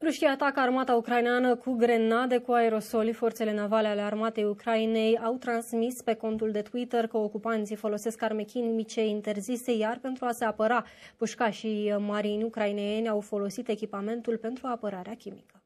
Rușii atacă armata ucraineană cu grenade cu aerosoli. Forțele navale ale armatei Ucrainei au transmis pe contul de Twitter că ocupanții folosesc arme chimice interzise, iar pentru a se apăra, pușcașii marini ucraineni au folosit echipamentul pentru apărarea chimică.